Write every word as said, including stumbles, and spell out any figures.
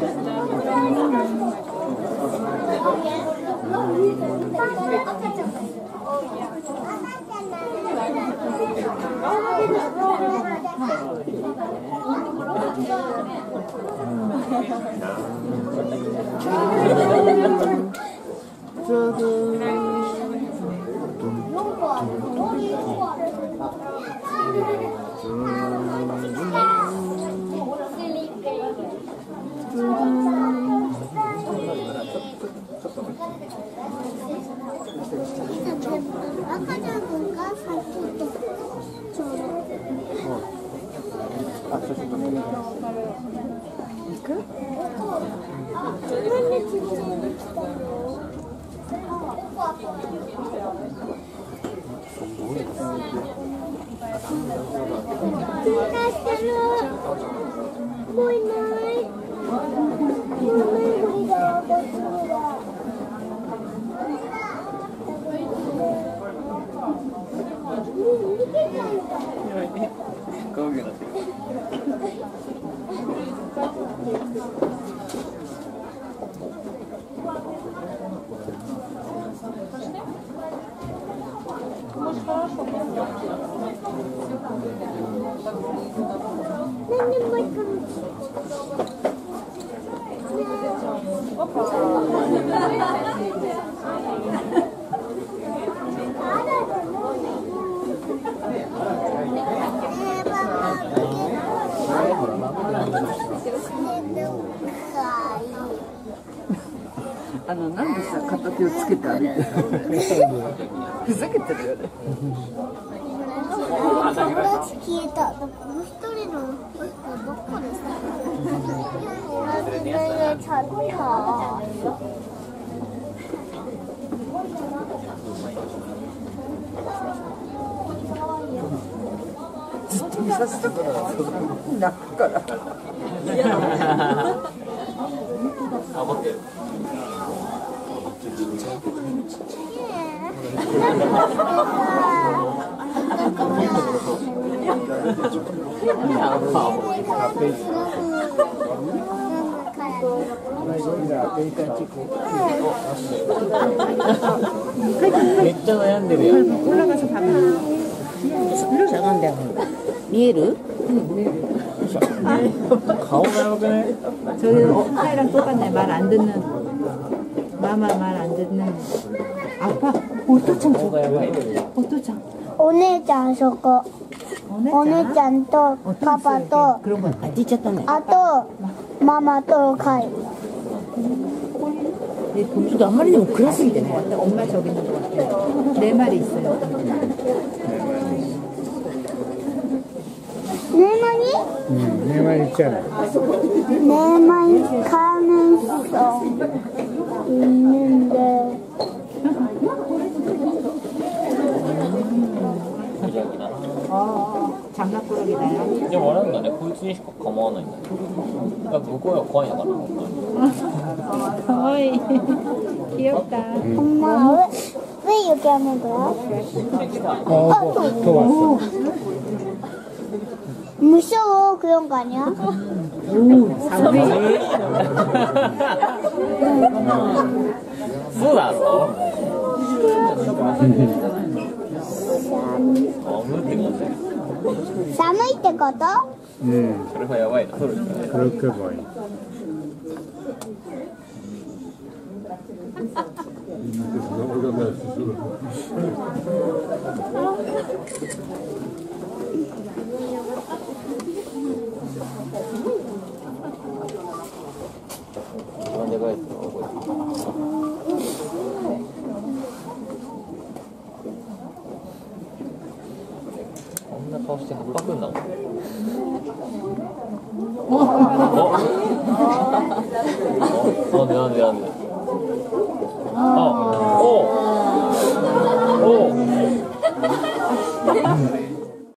あのなんでさ片手をつけて歩いてるの？ふざけてるよね。 友達消えた。もう一人の人どこでした？同じねちゃった。 ずっと見させてくれる。泣くから。 めっちゃ悩んでるよ。 올라가서 봐봐. 저건데 미에르? 가오가 여기네. 저기 카이랑 똑같네. 말 안 듣는 마마 말 안 듣는 아빠 오토창 저거 오토창 お姉ちゃんそこ。お姉ちゃんとパパと 그런 건 안 뒤졌다네. あとママとカイ。 봉수도 한 마리 되면 그라스기되네. 엄마 저기 있는 것 같아. 네 마리 있어요. 네 마리? 응, 네 마리 있잖아. 네 마리 가면서 있는데 어, 장난꾸러기다요. 이제 원하는 거 아니야? 고이츠니しか構わないんだよ。だから向こうは怖いのかな。 어이, 귀엽다. 엄마 왜, 왜 여기 하는 거야? 어, 또, 또 왔어. 무서워 그런 거 아니야? 오, 사위. そうだろ。寒って感じ。 寒いってこと? 응, それはやばいな。取るしかない。 그렇게 보여. 내가 했어. こんな顔して八角になるの？